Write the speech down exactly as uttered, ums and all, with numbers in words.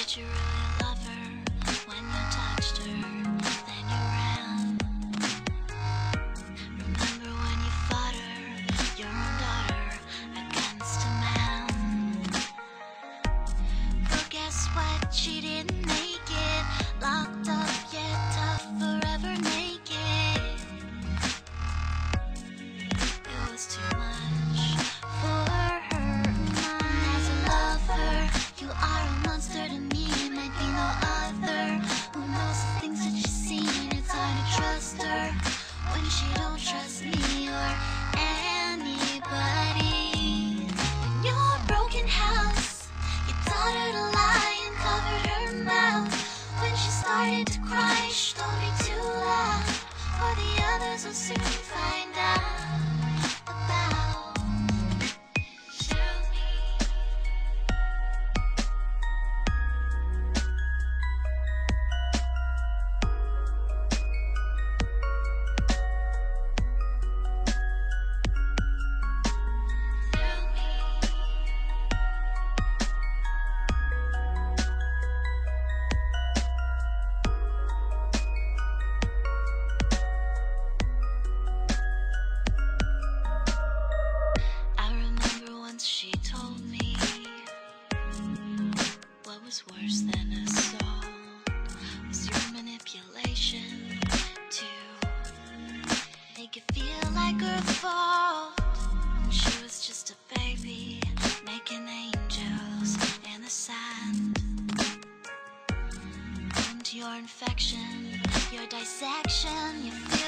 Did you really love her when you touched her? Then you ran. Remember when you fought her, your own daughter, against a man? But guess what? She didn't make it. Locked up yet tough, forever naked. It was too much for her. As a lover, you are a monster to me. Might be no other. Who knows the things that she's seen? It's hard to trust her when she don't trust me or anybody. In your broken house, you taught her to lie and covered her mouth. When she started to cry, shh, don't be too loud, or the others will soon find out about. Tell me. She told me what was worse than assault was your manipulation to make it feel like her fault. And she was just a baby making angels in the sand. And your infection, your dissection, you feel